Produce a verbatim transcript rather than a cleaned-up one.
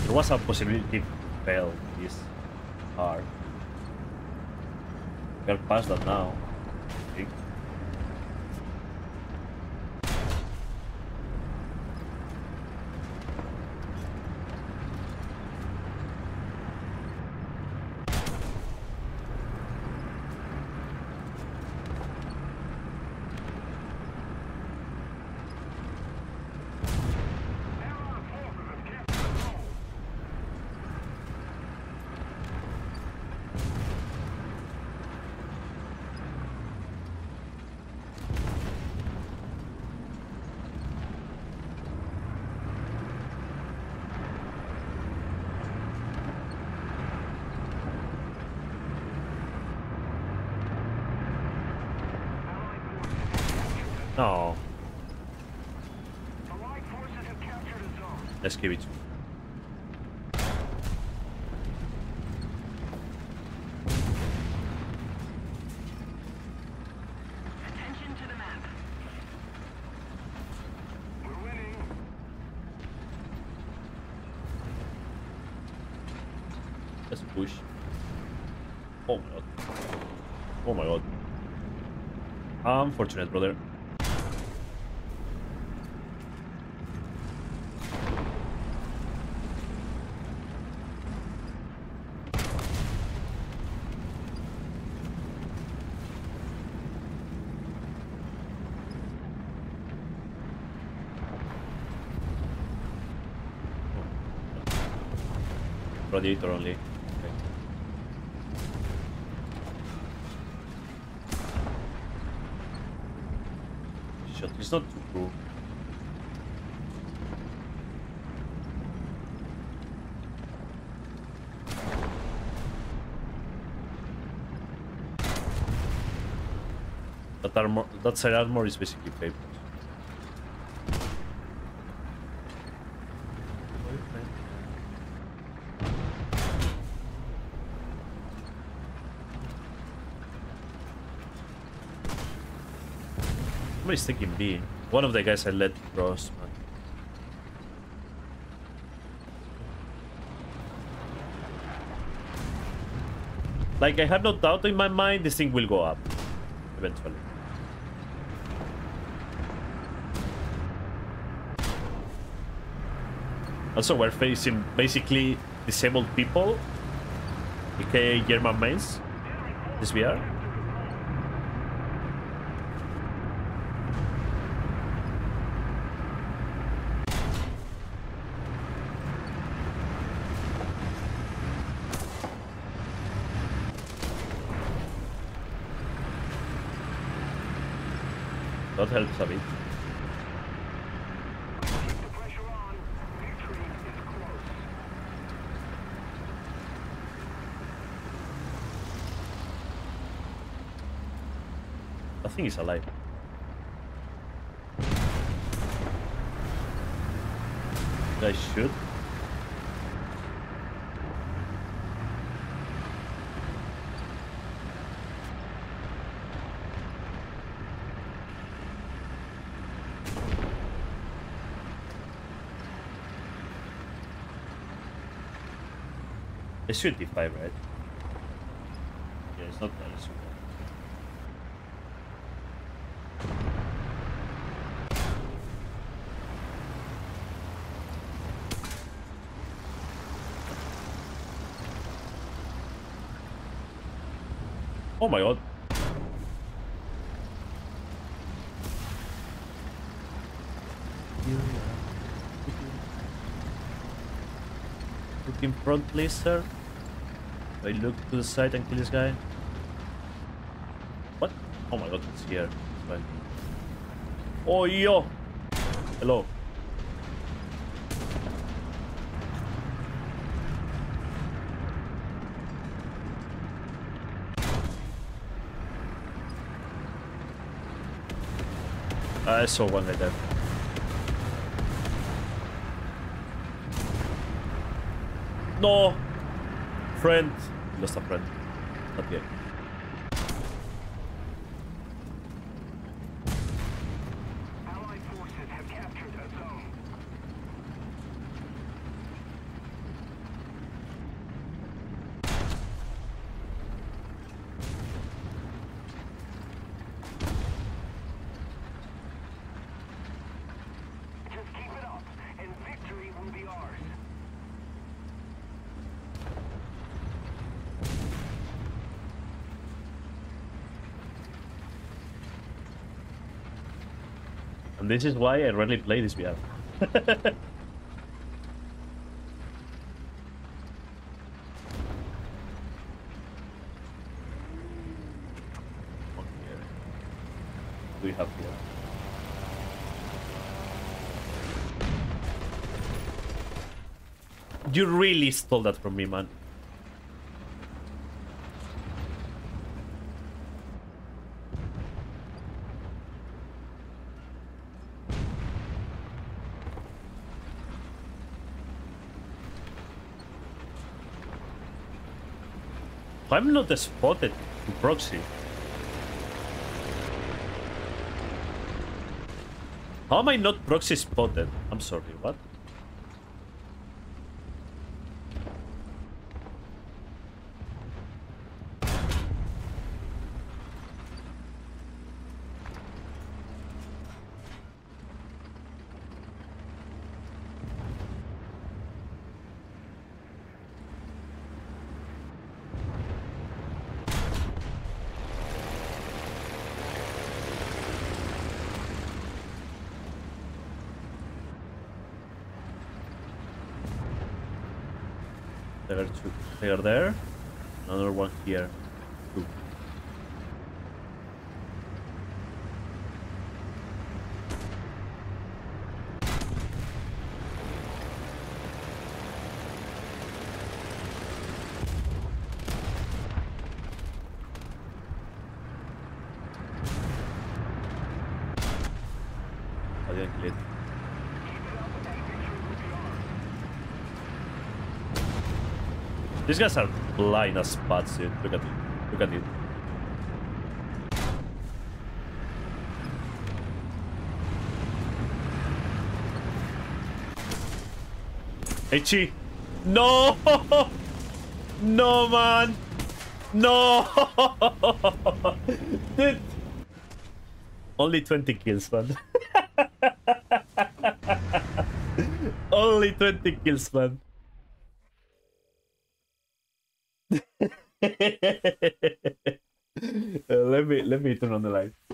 There was a possibility to fail this hard. We're past that now. I think. No. Let's give it. Attention to the map. We're winning. Let's push. Oh my god. Oh my god. Unfortunate, brother. Radiator only. Okay. Shot is not too true. That armor, that side armor is basically paper. Somebody's taking B. One of the guys I let cross, man. Like, I have no doubt in my mind this thing will go up. Eventually. Also, we're facing basically disabled people. aka German mains. This V R. That helps a bit. I think he's alive. I should. It should be five, right? Yeah, it's not bad. It's oh my god. Look in front, please, sir. I look to the side and kill this guy. What? Oh my god, it's here. It's fine. Oh, yo! Hello. I saw one right there. No! Friend. Lost a friend. Not yet. Allied forces have captured a zone. And this is why I rarely play this V R. What do we have here? You really stole that from me, man. I'm not spotted in proxy. How am I not proxy spotted? I'm sorry, what? There are two. They are there. Another one here. Two. I didn't kill it. These guys are blind as bats, dude. Look at it. Look at it. H. No! No, man! No! Dude! Only twenty kills, man. Only twenty kills, man. uh, let me let me turn on the light.